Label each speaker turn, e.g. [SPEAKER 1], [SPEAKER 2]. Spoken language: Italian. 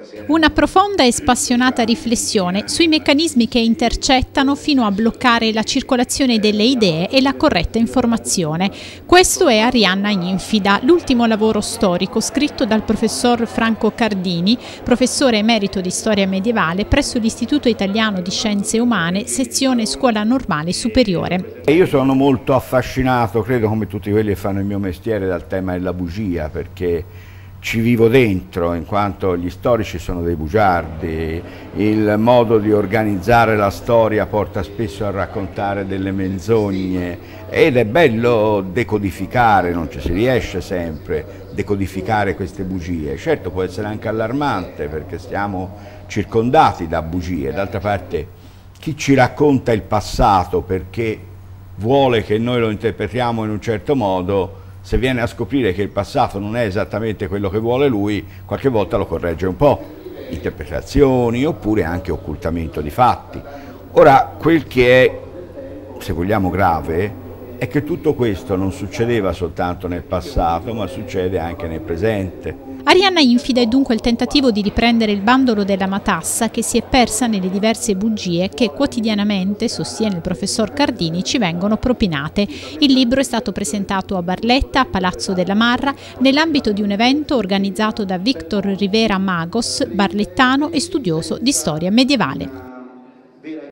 [SPEAKER 1] Una profonda e spassionata riflessione sui meccanismi che intercettano fino a bloccare la circolazione delle idee e la corretta informazione. Questo è Arianna Infida, l'ultimo lavoro storico scritto dal professor Franco Cardini, professore emerito di storia medievale presso l'Istituto Italiano di Scienze Umane, sezione Scuola Normale Superiore.
[SPEAKER 2] Io sono molto affascinato, credo come tutti quelli che fanno il mio mestiere, dal tema della bugia, perché ci vivo dentro, in quanto gli storici sono dei bugiardi, il modo di organizzare la storia porta spesso a raccontare delle menzogne ed è bello decodificare, non ci si riesce sempre, decodificare queste bugie. Certo può essere anche allarmante perché stiamo circondati da bugie, d'altra parte chi ci racconta il passato perché vuole che noi lo interpretiamo in un certo modo, se viene a scoprire che il passato non è esattamente quello che vuole lui, qualche volta lo corregge un po', interpretazioni oppure anche occultamento di fatti. Ora, quel che è, se vogliamo, grave, è che tutto questo non succedeva soltanto nel passato, ma succede anche nel presente.
[SPEAKER 1] Arianna Infida è dunque il tentativo di riprendere il bandolo della matassa che si è persa nelle diverse bugie che quotidianamente, sostiene il professor Cardini, ci vengono propinate. Il libro è stato presentato a Barletta, a Palazzo della Marra, nell'ambito di un evento organizzato da Victor Rivera Magos, barlettano e studioso di storia medievale.